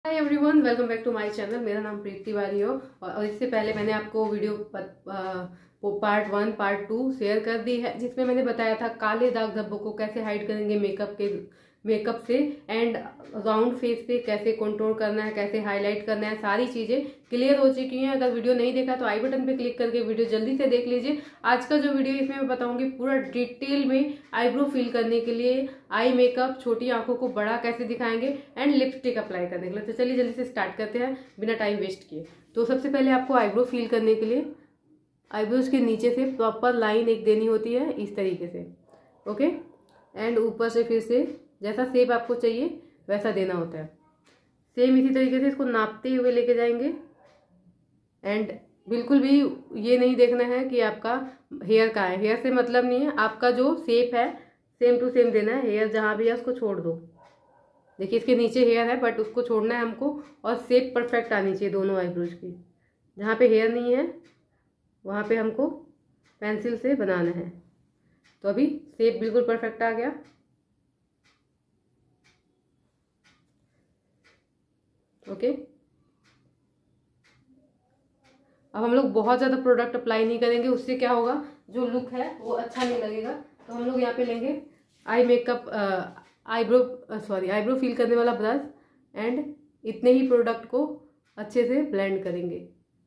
Hi everyone, welcome back to my channel. मेरा नाम प्रीति तिवारी हो और इससे पहले मैंने आपको वीडियो पार्ट 1 पार्ट 2 शेयर कर दी है, जिसमें मैंने बताया था काले दाग धब्बों को कैसे हाइड करेंगे मेकअप से एंड राउंड फेस पे कैसे कंट्रोल करना है, कैसे हाईलाइट करना है। सारी चीजें क्लियर हो चुकी हैं। अगर वीडियो नहीं देखा तो आई बटन पे क्लिक करके वीडियो जल्दी से देख लीजिए। आज का जो वीडियो इसमें मैं बताऊंगी पूरा डिटेल में आईब्रो फिल करने के लिए, आई मेकअप, छोटी आंखों को बड़ा कैसे दिखाएंगे एंड लिपस्टिक अप्लाई करने के लिए। तो चलिए जल्दी से स्टार्ट करते हैं बिना टाइम वेस्ट किए। तो सबसे पहले आपको आईब्रो फिल करने के लिए आईब्रोज के नीचे से प्रॉपर लाइन एक देनी होती है, इस तरीके से। ओके, एंड ऊपर से फिर से जैसा शेप आपको चाहिए वैसा देना होता है। सेम इसी तरीके से इसको नापते हुए लेके जाएंगे एंड बिल्कुल भी ये नहीं देखना है कि आपका हेयर कहाँ है। हेयर से मतलब नहीं है, आपका जो शेप है सेम टू सेम देना है। हेयर जहाँ भी है उसको छोड़ दो। देखिए इसके नीचे हेयर है बट उसको छोड़ना है हमको, और शेप परफेक्ट आनी चाहिए दोनों आईब्रोज की। जहाँ पे हेयर नहीं है वहाँ पे हमको पेंसिल से बनाना है। तो अभी शेप बिल्कुल परफेक्ट आ गया। ओके, अब हम लोग बहुत ज़्यादा प्रोडक्ट अप्लाई नहीं करेंगे, उससे क्या होगा, जो लुक है वो अच्छा नहीं लगेगा। तो हम लोग यहाँ पे लेंगे आईब्रो फिल करने वाला ब्रश एंड इतने ही प्रोडक्ट को अच्छे से ब्लेंड करेंगे।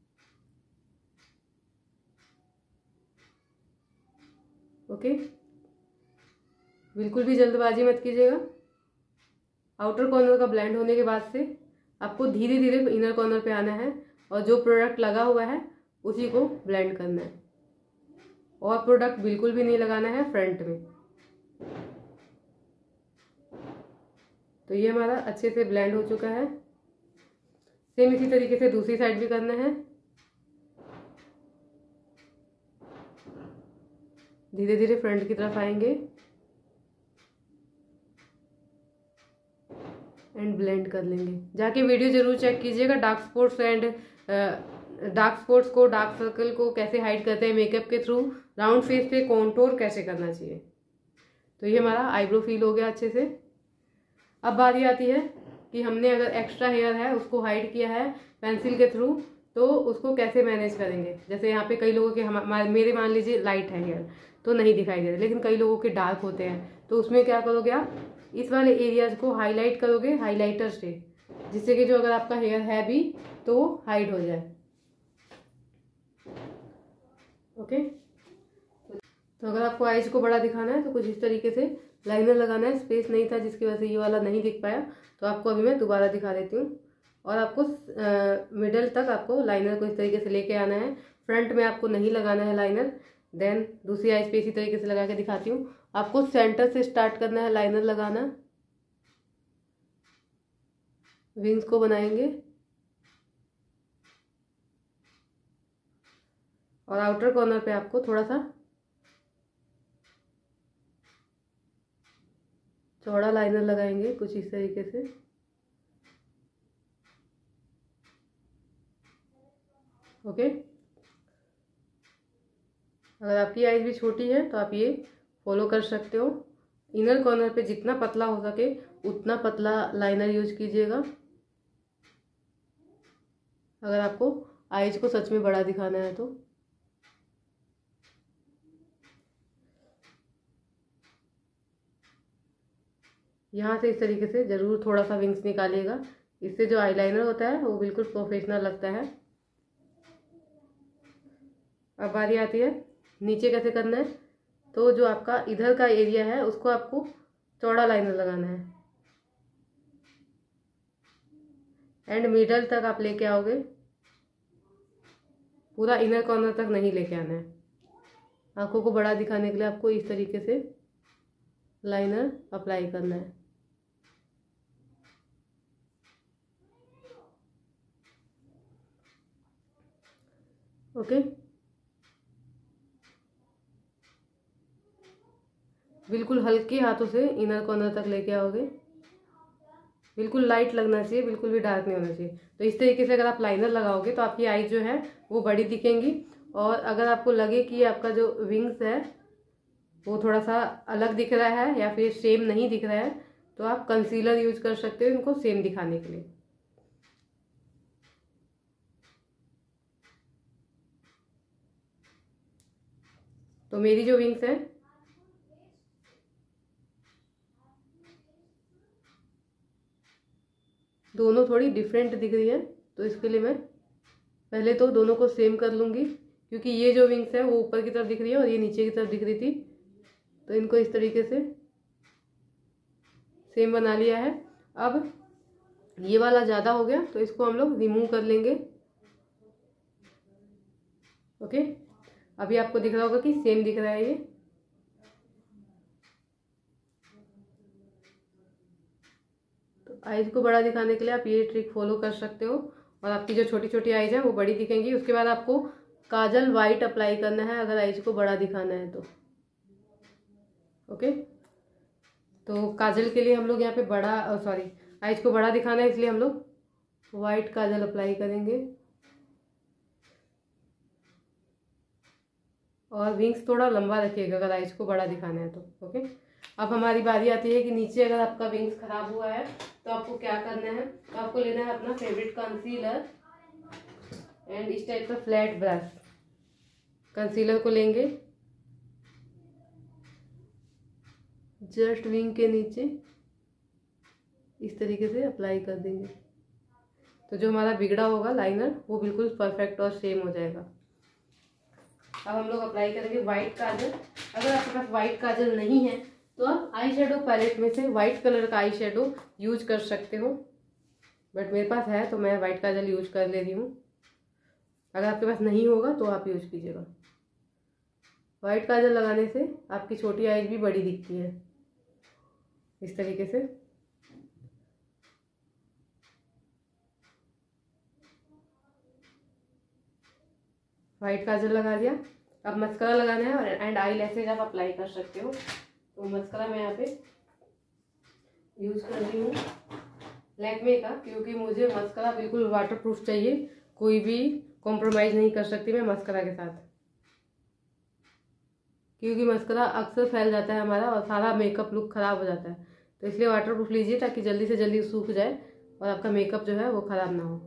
ओके, बिल्कुल भी जल्दबाजी मत कीजिएगा। आउटर कॉर्नर का ब्लेंड होने के बाद से आपको धीरे धीरे इनर कॉर्नर पे आना है और जो प्रोडक्ट लगा हुआ है उसी को ब्लेंड करना है, और प्रोडक्ट बिल्कुल भी नहीं लगाना है फ्रंट में। तो ये हमारा अच्छे से ब्लेंड हो चुका है। सेम इसी तरीके से दूसरी साइड भी करना है। धीरे धीरे फ्रंट की तरफ आएंगे एंड ब्लेंड कर लेंगे। जाके वीडियो जरूर चेक कीजिएगा। डार्क स्पॉट्स को, डार्क सर्कल को कैसे हाइड करते हैं मेकअप के थ्रू, राउंड फेस पे कॉन्टोर कैसे करना चाहिए। तो ये हमारा आईब्रो फिल हो गया अच्छे से। अब बारी आती है कि हमने अगर एक्स्ट्रा हेयर है उसको हाइड किया है पेंसिल के थ्रू, तो उसको कैसे मैनेज करेंगे। जैसे यहाँ पे कई लोगों के मेरे मान लीजिए लाइट है हेयर तो नहीं दिखाई दे रहे, लेकिन कई लोगों के डार्क होते हैं। तो उसमें क्या करोगे आप, इस वाले एरियाज को हाईलाइट करोगे हाईलाइटर से, जिससे कि जो अगर आपका हेयर है भी तो हाइड हो जाए। ओके, तो अगर आपको आईज को बड़ा दिखाना है तो कुछ इस तरीके से लाइनर लगाना है। स्पेस नहीं था जिसकी वजह से ये वाला नहीं दिख पाया, तो आपको अभी मैं दोबारा दिखा देती हूँ। और आपको मिडल तक आपको लाइनर को इस तरीके से लेके आना है। फ्रंट में आपको नहीं लगाना है लाइनर। देन दूसरी आईज पे इसी तरीके से लगा के दिखाती हूँ। आपको सेंटर से स्टार्ट करना है लाइनर लगाना। विंग्स को बनाएंगे और आउटर कॉर्नर पे आपको थोड़ा सा चौड़ा लाइनर लगाएंगे कुछ इस तरीके से। ओके, अगर आपकी आईज भी छोटी है तो आप ये फॉलो कर सकते हो। इनर कॉर्नर पे जितना पतला हो सके उतना पतला लाइनर यूज कीजिएगा, अगर आपको आईज को सच में बड़ा दिखाना है तो। यहाँ से इस तरीके से जरूर थोड़ा सा विंग्स निकालिएगा, इससे जो आईलाइनर होता है वो बिल्कुल प्रोफेशनल लगता है। अब बारी आती है नीचे कैसे करना है। तो जो आपका इधर का एरिया है उसको आपको चौड़ा लाइनर लगाना है एंड मिडल तक आप लेके आओगे, पूरा इनर कॉर्नर तक नहीं लेके आना है। आंखों को बड़ा दिखाने के लिए आपको इस तरीके से लाइनर अप्लाई करना है। ओके, बिल्कुल हल्के हाथों से इनर कॉर्नर तक लेके आओगे। बिल्कुल लाइट लगना चाहिए, बिल्कुल भी डार्क नहीं होना चाहिए। तो इस तरीके से अगर आप लाइनर लगाओगे तो आपकी आई जो है वो बड़ी दिखेंगी। और अगर आपको लगे कि आपका जो विंग्स है वो थोड़ा सा अलग दिख रहा है या फिर सेम नहीं दिख रहा है, तो आप कंसीलर यूज कर सकते हो इनको सेम दिखाने के लिए। तो मेरी जो विंग्स है दोनों थोड़ी डिफरेंट दिख रही है, तो इसके लिए मैं पहले तो दोनों को सेम कर लूँगी, क्योंकि ये जो विंग्स है वो ऊपर की तरफ दिख रही है और ये नीचे की तरफ दिख रही थी, तो इनको इस तरीके से सेम बना लिया है। अब ये वाला ज़्यादा हो गया तो इसको हम लोग रिमूव कर लेंगे। ओके, अभी आपको दिख रहा होगा कि सेम दिख रहा है ये। तो आइज को बड़ा दिखाने के लिए आप ये ट्रिक फॉलो कर सकते हो, और आपकी जो छोटी छोटी आइज है वो बड़ी दिखेंगी। उसके बाद आपको काजल वाइट अप्लाई करना है अगर आइज को बड़ा दिखाना है तो। ओके, तो काजल के लिए हम लोग यहाँ पे बड़ा सॉरी आइज को बड़ा दिखाना है, इसलिए हम लोग वाइट काजल अप्लाई करेंगे। और विंग्स थोड़ा लंबा रखिएगा अगर आइज को बड़ा दिखाना है तो। ओके, अब हमारी बारी आती है कि नीचे अगर आपका विंग्स खराब हुआ है तो आपको क्या करना है। तो आपको लेना है अपना फेवरेट कंसीलर एंड इस टाइप का फ्लैट ब्रश। कंसीलर को लेंगे, जस्ट विंग के नीचे इस तरीके से अप्लाई कर देंगे, तो जो हमारा बिगड़ा होगा लाइनर वो बिल्कुल परफेक्ट और सेम हो जाएगा। अब हम लोग अप्लाई करेंगे वाइट काजल। अगर आपके पास वाइट काजल नहीं है तो आप आई शेडो पैलेट में से वाइट कलर का आई शेडो यूज कर सकते हो, बट मेरे पास है तो मैं वाइट काजल यूज कर ले रही हूँ। अगर आपके पास नहीं होगा तो आप यूज कीजिएगा। वाइट काजल लगाने से आपकी छोटी आइज भी बड़ी दिखती है इस तरीके से। वाइट काजल लगा लिया, अब मस्करा लगाना है और एंड आई लैशेज आप अप्लाई कर सकते हो। तो मस्करा मैं यहाँ पे यूज कर रही हूँ लैक्मे का, क्योंकि मुझे मस्करा बिल्कुल वाटरप्रूफ चाहिए, कोई भी कॉम्प्रोमाइज़ नहीं कर सकती मैं मस्करा के साथ, क्योंकि मस्करा अक्सर फैल जाता है हमारा और सारा मेकअप लुक ख़राब हो जाता है। तो इसलिए वाटरप्रूफ लीजिए ताकि जल्दी से जल्दी सूख जाए और आपका मेकअप जो है वो ख़राब ना हो।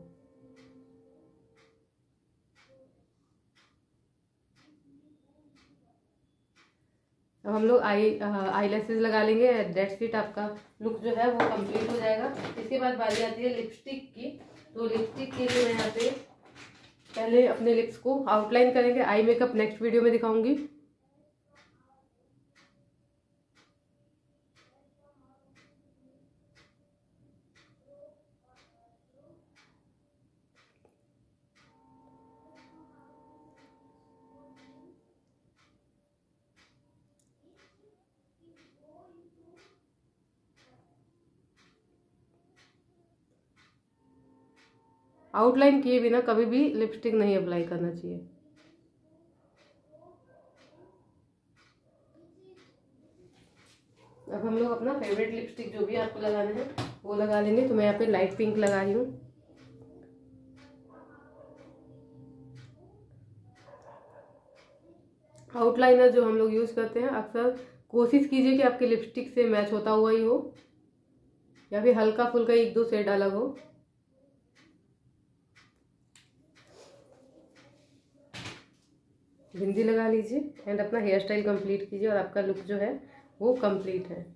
अब हम लोग आई लैशेज लगा लेंगे। दैट्स इट, आपका लुक जो है वो कंप्लीट हो जाएगा। इसके बाद बारी आती है लिपस्टिक की। तो लिपस्टिक के लिए मैं यहाँ पे पहले अपने लिप्स को आउटलाइन करेंगे। आई मेकअप नेक्स्ट वीडियो में दिखाऊंगी। आउटलाइन किए बिना कभी भी लिपस्टिक नहीं अप्लाई करना चाहिए। अब हम लोग अपना फेवरेट लिपस्टिक जो भी आपको लगाना है वो लगा लेंगे। तो मैं यहाँ पे लाइट पिंक लगा रही हूँ। आउटलाइनर जो हम लोग यूज करते हैं अक्सर कोशिश कीजिए कि आपके लिपस्टिक से मैच होता हुआ ही हो, या फिर हल्का फुल्का एक दो शेड अलग हो। बिंदी लगा लीजिए एंड अपना हेयर स्टाइल कंप्लीट कीजिए और आपका लुक जो है वो कंप्लीट है।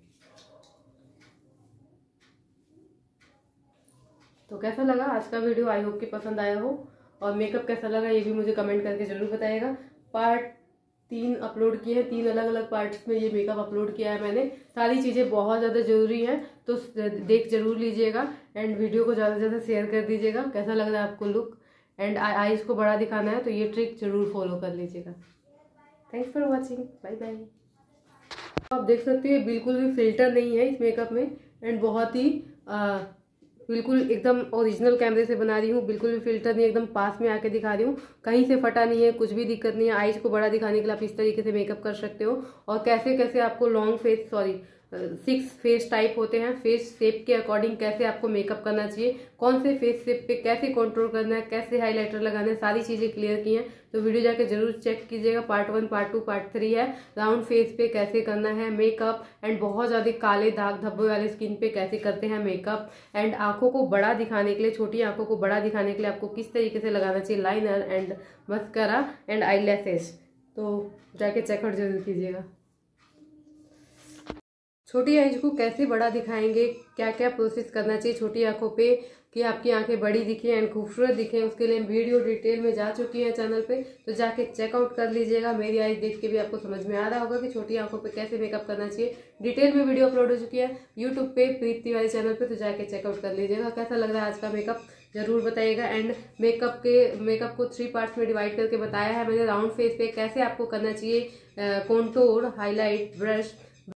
तो कैसा लगा आज का वीडियो, आई होप कि पसंद आया हो। और मेकअप कैसा लगा ये भी मुझे कमेंट करके जरूर बताइएगा। पार्ट 3 अपलोड किए हैं, 3 अलग अलग पार्ट्स में ये मेकअप अपलोड किया है मैंने। सारी चीज़ें बहुत ज़्यादा ज़रूरी हैं तो देख जरूर लीजिएगा एंड वीडियो को ज़्यादा से ज़्यादा शेयर कर दीजिएगा। कैसा लग रहा है आपको लुक, एंड आईज को बड़ा दिखाना है तो ये ट्रिक जरूर फॉलो कर लीजिएगा। Thanks for watching, bye bye. आप देख सकते हैं बिल्कुल भी फिल्टर नहीं है इस मेकअप में, एंड बहुत ही बिल्कुल एकदम ओरिजिनल कैमरे से बना रही हूँ। बिल्कुल भी फिल्टर नहीं, एकदम पास में आके दिखा रही हूँ। कहीं से फटा नहीं है, कुछ भी दिक्कत नहीं है। आईज को बड़ा दिखाने के लिए आप इस तरीके से मेकअप कर सकते हो। और कैसे कैसे आपको लॉन्ग फेस 6 फेस टाइप होते हैं, फेस शेप के अकॉर्डिंग कैसे आपको मेकअप करना चाहिए, कौन से फेस शेप पे कैसे कंट्रोल करना है, कैसे हाइलाइटर लगाना है, सारी चीज़ें क्लियर की हैं। तो वीडियो जाके जरूर चेक कीजिएगा। पार्ट 1, पार्ट 2, पार्ट 3 है। राउंड फेस पे कैसे करना है मेकअप, एंड बहुत ज़्यादा काले दाग धब्बे वाले स्किन पे कैसे करते हैं मेकअप, एंड आंखों को बड़ा दिखाने के लिए, छोटी आंखों को बड़ा दिखाने के लिए आपको किस तरीके से लगाना चाहिए liner and mascara and eyelashes. तो जाके चेकआउट जरूर कीजिएगा। छोटी आईज को कैसे बड़ा दिखाएंगे, क्या क्या प्रोसेस करना चाहिए छोटी आंखों पे कि आपकी आंखें बड़ी दिखें एंड खूबसूरत दिखें, उसके लिए वीडियो डिटेल में जा चुकी है चैनल पे, तो जाके चेकआउट कर लीजिएगा। मेरी आईज देख के भी आपको समझ में आ रहा होगा कि छोटी आंखों पे कैसे मेकअप करना चाहिए। डिटेल में वीडियो अपलोड हो चुकी है यूट्यूब पे प्रीति वाली चैनल पे, तो जाके चेकआउट कर लीजिएगा। कैसा लग रहा है आज का मेकअप जरूर बताइएगा। एंड मेकअप को 3 पार्ट्स में डिवाइड करके बताया है मैंने। राउंड फेस पे कैसे आपको करना चाहिए, कॉन्टूर, हाईलाइट, ब्रश